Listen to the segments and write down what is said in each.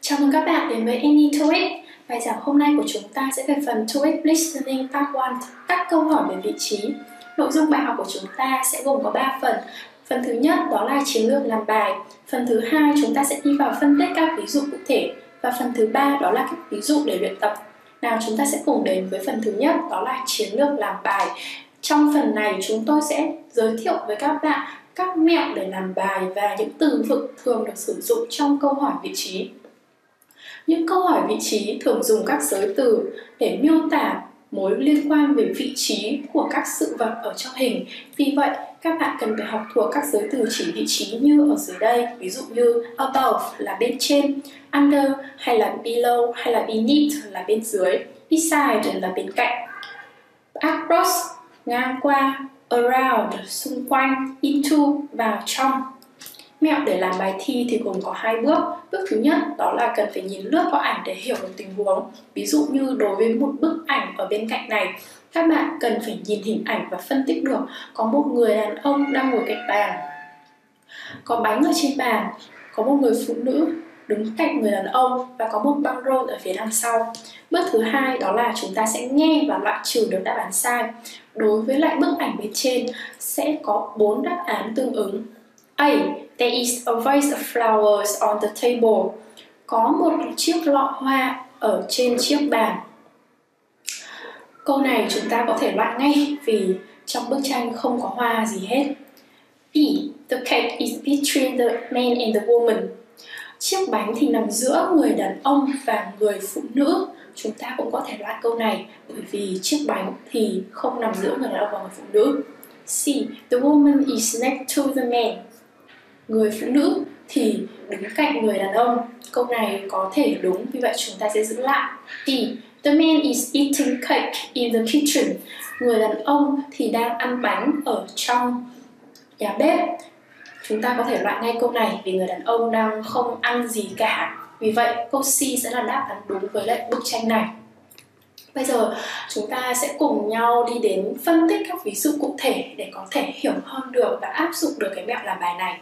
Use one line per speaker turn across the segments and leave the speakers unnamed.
Chào mừng các bạn đến với Any TOEIC. Bài giảng hôm nay của chúng ta sẽ về phần TOEIC Listening Part 1, các câu hỏi về vị trí. Nội dung bài học của chúng ta sẽ gồm có 3 phần. Phần thứ nhất đó là chiến lược làm bài. Phần thứ hai chúng ta sẽ đi vào phân tích các ví dụ cụ thể. Và phần thứ ba đó là các ví dụ để luyện tập. Nào chúng ta sẽ cùng đến với phần thứ nhất đó là chiến lược làm bài. Trong phần này chúng tôi sẽ giới thiệu với các bạn các mẹo để làm bài và những từ vựng thường được sử dụng trong câu hỏi vị trí. Những câu hỏi vị trí thường dùng các giới từ để miêu tả mối liên quan về vị trí của các sự vật ở trong hình. Vì vậy, các bạn cần phải học thuộc các giới từ chỉ vị trí như ở dưới đây. Ví dụ như above là bên trên, under hay là below hay là beneath là bên dưới, beside là bên cạnh, across ngang qua, around xung quanh, into vào trong. Mẹo để làm bài thi thì gồm có 2 bước. Bước thứ nhất đó là cần phải nhìn lướt qua ảnh để hiểu được tình huống. Ví dụ như đối với một bức ảnh ở bên cạnh này, các bạn cần phải nhìn hình ảnh và phân tích được có một người đàn ông đang ngồi cạnh bàn, có bánh ở trên bàn, có một người phụ nữ đứng cạnh người đàn ông và có một băng rôn ở phía đằng sau. Bước thứ hai đó là chúng ta sẽ nghe và loại trừ được đáp án sai. Đối với lại bức ảnh bên trên sẽ có 4 đáp án tương ứng. A. There is a vase of flowers on the table. Có một chiếc lọ hoa ở trên chiếc bàn. Câu này chúng ta có thể loại ngay vì trong bức tranh không có hoa gì hết. B. The cake is between the man and the woman. Chiếc bánh thì nằm giữa người đàn ông và người phụ nữ. Chúng ta cũng có thể loại câu này bởi vì chiếc bánh thì không nằm giữa người đàn ông và người phụ nữ. C. The woman is next to the man. Người phụ nữ thì đứng cạnh người đàn ông. Câu này có thể đúng, vì vậy chúng ta sẽ giữ lại. D. The man is eating cake in the kitchen. Người đàn ông thì đang ăn bánh ở trong nhà bếp. Chúng ta có thể loại ngay câu này vì người đàn ông đang không ăn gì cả. Vì vậy câu C sẽ là đáp án đúng với lại bức tranh này. Bây giờ chúng ta sẽ cùng nhau đi đến phân tích các ví dụ cụ thể để có thể hiểu hơn được và áp dụng được cái mẹo làm bài này.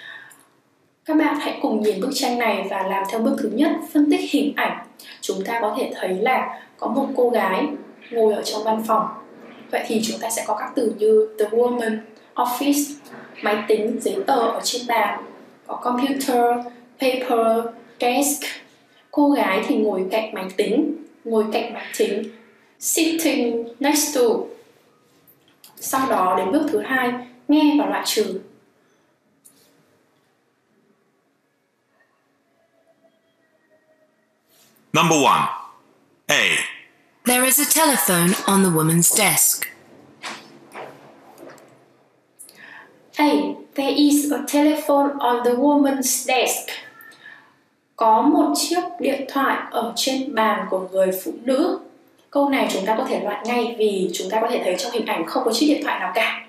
Các bạn hãy cùng nhìn bức tranh này và làm theo bước thứ nhất, phân tích hình ảnh. Chúng ta có thể thấy là có một cô gái ngồi ở trong văn phòng. Vậy thì chúng ta sẽ có các từ như the woman, office, máy tính, giấy tờ ở trên bàn, có computer, paper, desk. Cô gái thì ngồi cạnh máy tính, sitting next to. Sau đó đến bước thứ hai, nghe và loại trừ.
Number 1. A.
There is a telephone on the woman's desk.
A. There is a telephone on the woman's desk. Có một chiếc điện thoại ở trên bàn của người phụ nữ. Câu này chúng ta có thể loại ngay vì chúng ta có thể thấy trong hình ảnh không có chiếc điện thoại nào cả.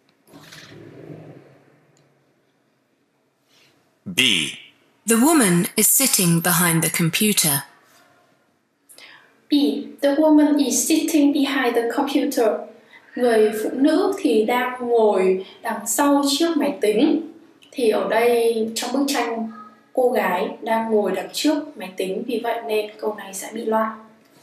B.
The woman is sitting behind the computer.
B. The woman is sitting behind the computer. Người phụ nữ thì đang ngồi đằng sau chiếc máy tính. Thì ở đây trong bức tranh cô gái đang ngồi đằng trước máy tính, vì vậy nên câu này sẽ bị loại.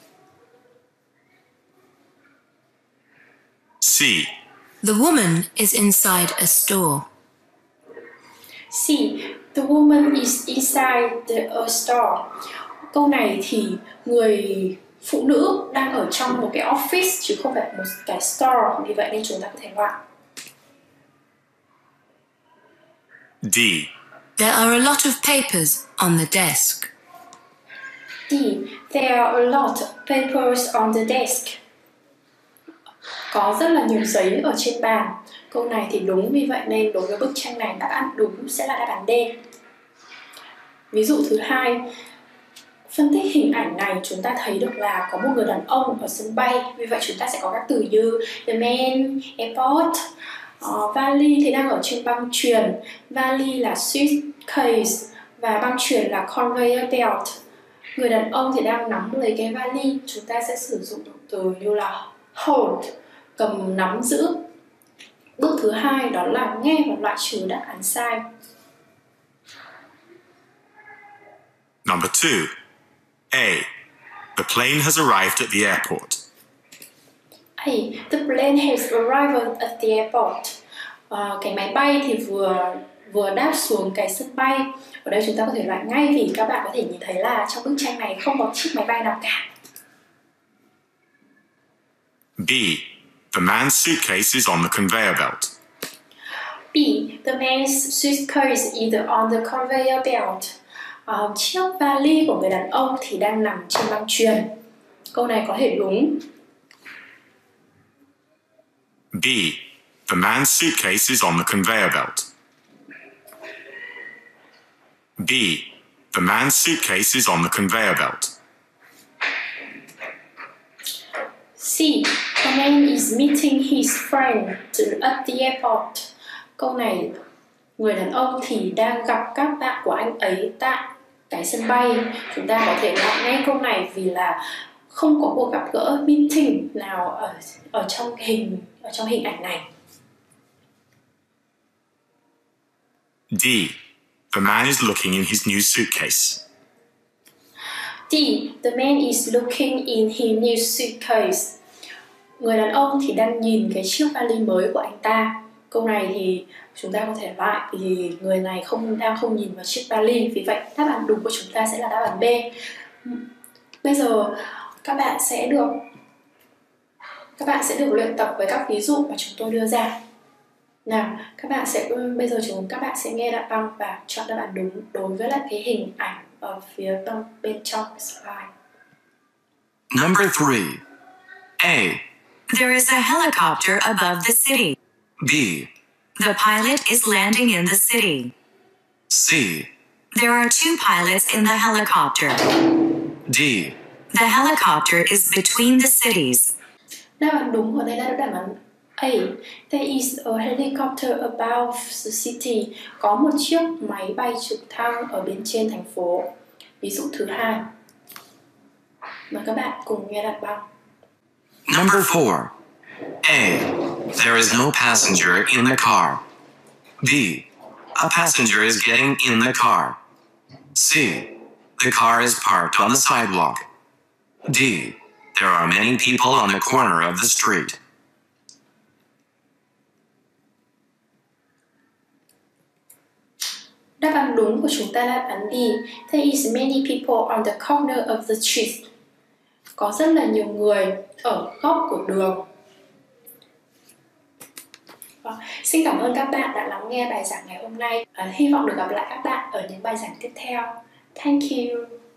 C.
The woman is inside a store.
C. The woman is inside a store. Câu này thì người phụ nữ đang ở trong một cái office chứ không phải một cái store, vì vậy nên chúng ta có thể loại.
D.
There are a lot of papers on the desk.
D. There are a lot of papers on the desk. Có rất là nhiều giấy ở trên bàn. Câu này thì đúng, vì vậy nên đối với bức tranh này đáp án đúng sẽ là đáp án D. Ví dụ thứ hai, phân tích hình ảnh này chúng ta thấy được là có một người đàn ông ở sân bay. Vì vậy chúng ta sẽ có các từ như the man, airport. Vali thì đang ở trên băng chuyền. Vali là suitcase và băng chuyền là conveyor belt. Người đàn ông thì đang nắm lấy cái vali. Chúng ta sẽ sử dụng động từ như là hold, cầm nắm giữ. Bước thứ hai đó là nghe và loại trừ đáp án sai.
Number 2. A. The plane has arrived at the airport.
A. The plane has arrived at the airport. Cái máy bay thì vừa đáp xuống cái sân bay. Ở đây chúng ta có thể loại ngay vì các bạn có thể nhìn thấy là trong bức tranh này không có chiếc máy bay nào cả.
B. The man's suitcase is on the conveyor belt.
B. The man's suitcase is on the conveyor belt. Chiếc vali của người đàn ông thì đang nằm trên băng chuyền. Câu này có thể đúng.
B. The man's suitcase is on the conveyor belt. B. The man's suitcase is on the conveyor belt.
C. The man is meeting his friend at the airport. Câu này, người đàn ông thì đang gặp các bạn của anh ấy tại cái sân bay. Chúng ta có thể loại ngay câu này vì là không có cuộc gặp gỡ meeting nào ở trong hình ảnh này.
D. The man is looking in his new suitcase.
D. The man is looking in his new suitcase. Người đàn ông thì đang nhìn cái chiếc vali mới của anh ta. Câu này thì chúng ta có thể loại vì người này đang không nhìn vào chiếc vali. Vì vậy đáp án đúng của chúng ta sẽ là đáp án B. Bây giờ các bạn sẽ được luyện tập với các ví dụ mà chúng tôi đưa ra. Nào, bây giờ các bạn sẽ nghe đoạn băng và chọn đáp án đúng đối với lại cái hình ảnh ở phía bên trong slide.
Number 3. A.
There is a helicopter above the city.
B.
The pilot is landing in the city.
C.
There are two pilots in the helicopter.
D.
The helicopter is between the cities.
Đáp án đúng ở đây là đáp án A. There is a helicopter above the city. Có một chiếc máy bay trực thăng ở bên trên thành phố. Ví dụ thứ hai. Mời các bạn cùng nghe đoạn băng.
Number 4. A. There is no passenger in the car. B. A passenger is getting in the car. C. The car is parked on the sidewalk. D. There are many people on the corner of the street.
Đáp án đúng của chúng ta là đáp án D. There is many people on the corner of the street. Có rất là nhiều người ở góc của đường. Xin cảm ơn các bạn đã lắng nghe bài giảng ngày hôm nay. Hy vọng được gặp lại các bạn ở những bài giảng tiếp theo. Thank you.